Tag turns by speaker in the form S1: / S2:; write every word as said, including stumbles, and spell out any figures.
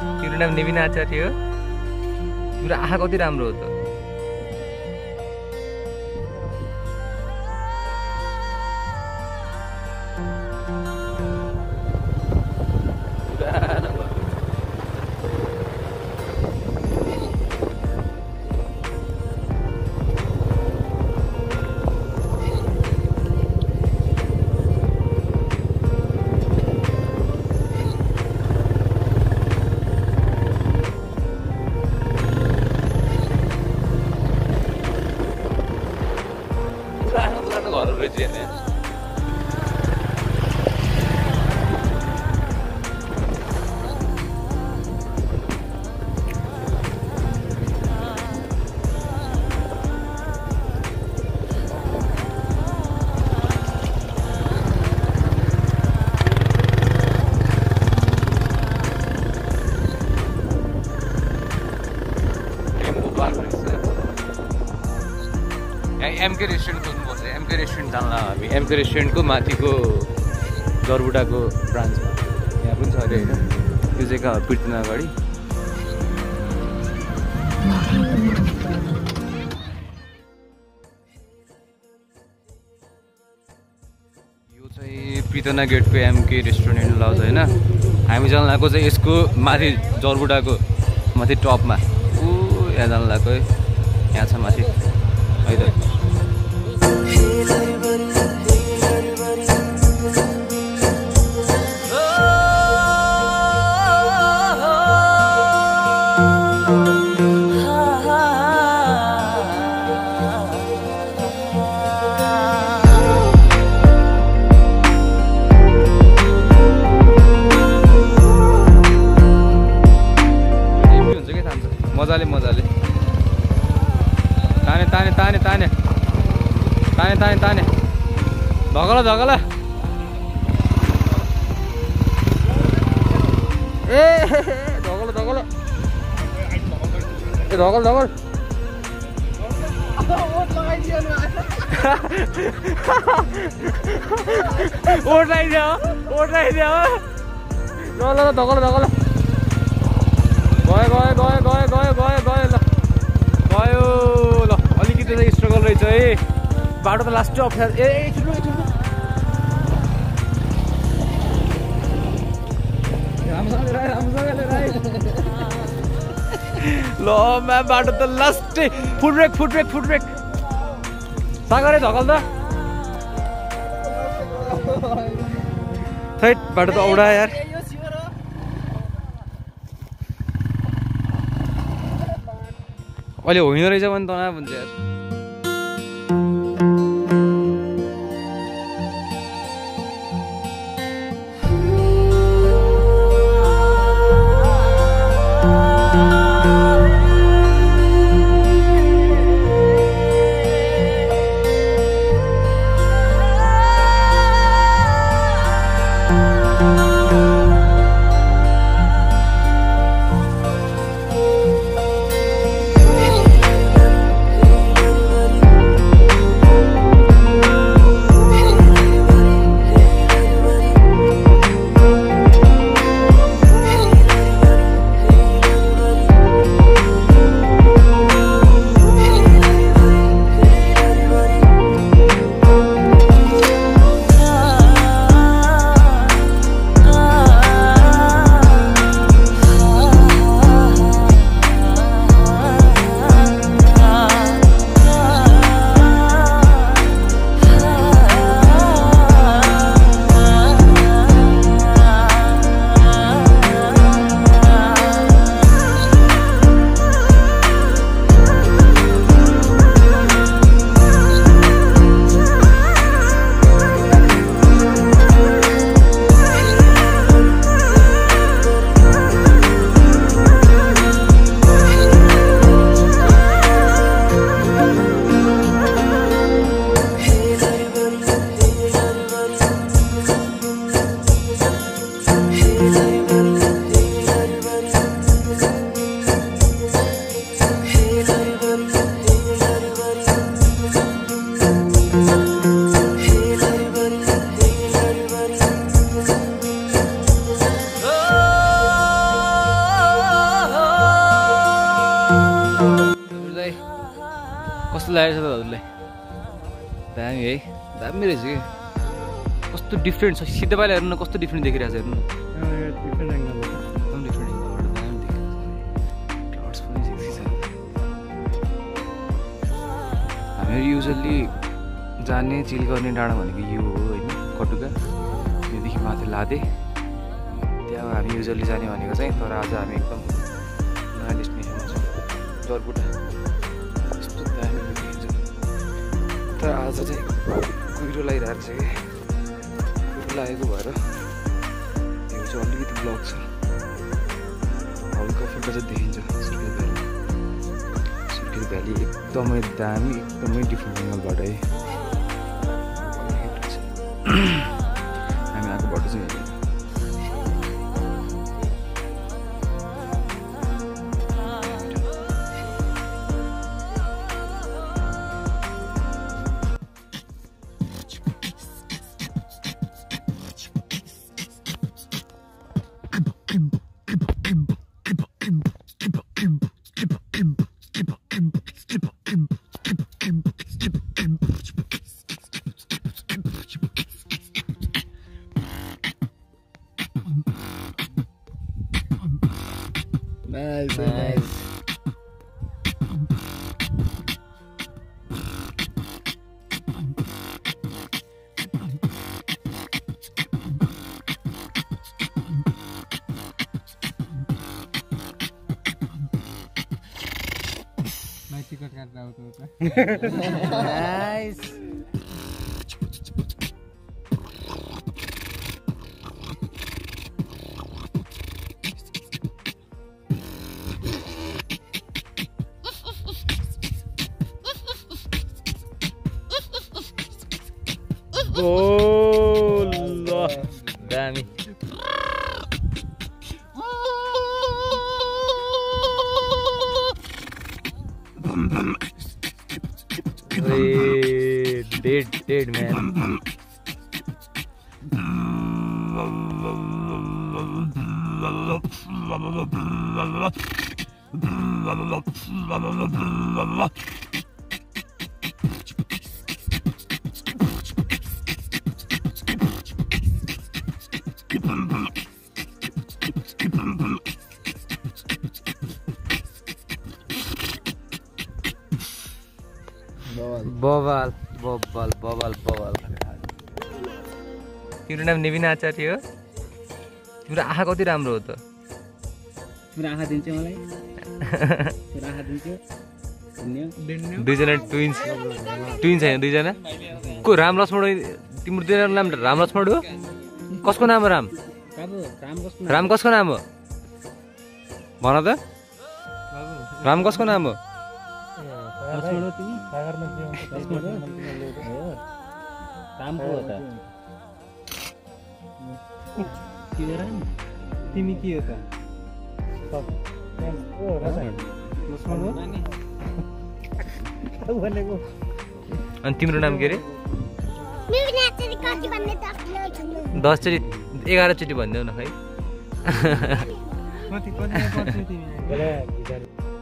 S1: तिम्रो नाम निविन आचार्य हो? तिम्रो आँखा कति राम्रो हो त? एमके रेस्टुरेन्ट खोज्नुपर्छ। एमके रेस्टुरेन्ट जान्ला हामी। एमके रेस्टुरेन्टको माथिको जरबुटाको ब्रान्चमा यहाँ पनि छ अरे होइन, त्यो चाहिँ कहाँ पिर्तिन अगाडि। यो चाहिँ पिर्तना गेटको एमके रेस्टुरेन्ट लज होइन। हामी जान लागेको चाहिँ यसको माथि जरबुटाको माथि टपमा। ऊ यहाँ जान लागेको है, यहाँ छ माथि है त। मजाले मजाले ताने ताने ताने ताने ताने ताने ताने धगला धगला ए धगला धगला ए धगल धगल ओट लगाइदियो ओट लगाइदियो ल ल धगल धगल गयो गयो गयो गयो गयो गयो गयो ल गयो ल। अलिकति चाहिँ स्ट्रगल रहेछ है बाटो त लास्ट अप्ठ्यारो। ए छुट्नु छुट्नु ल म्या बाटो त लास्टै foot brake foot brake foot brake सागरै धकल त थैट बाटो त औडा यार। अहिले होइन रहेछ भने त भन्छ यार। कस्तो लागेको छ त हजुरलाई? दामी है, दामी रहेछ कि कस्तो डिफ्रेन्ट छ। सिधै पाइला हेर्नु न कस्तो डिफ्रेन्ट देखिरहेको छ हेर्नु।
S2: डिफ्रेन्ट एङ्गलबाट
S1: एकदम डिफ्रेन्ट एङ्गलबाट दामी देखिरहेको छ। क्लाउड्स पनि सेक्सी छ। हामीहरू युजली जाने चिल गर्ने डाँडा भनेको यो हो होइन, कटुका। योदेखि माथि लादे त्यहाँ हामी युजली जाने भनेको चाहिँ। तर आज हामी एकदम नयाँ डेस्टिनेसनमा छौँ, जरबुटा। यस्तो दामी देखिन्छ। तर आज चाहिँ कुहिरो लगाइरहेको छ कि, कुहिरो लागेको भएर त्यो चाहिँ अलिकति ब्लक छ। हल्का फुल्का चाहिँ देखिन्छ सुर्खेत भ्याली। सुर्खेत भ्याली एकदमै दामी, एकदमै डिफ्रेन्ट एङ्गलबाट है हामी आएको बाटो चाहिँ हेर्नु।
S2: Nice, nice. My ticket got out. Nice.
S1: Oh, damn. Hey, dead, dead man. बवाल बवाल बवाल बवाल। तिम्रो नाम नेविना आचार्य हो? तिम्रो आँखा कति राम्रो हो त?
S2: मेरो आँखा दिन्छ मलाई। मेरो आँखा दिन्छ।
S1: दुईजना ट्विन्स ट्विन्स होइन दुईजना को? राम लक्ष्मण। तिम्रो दुईजना नाम राम लक्ष्मण हो? कसको नाम हो राम? राम कसको नाम हो भन त? राम कसको नाम हो?
S2: तिमी के हो त?
S1: अनि तिम्रो नाम के अरे? दसचोटि एघारचोटि भनिदेऊ न खै।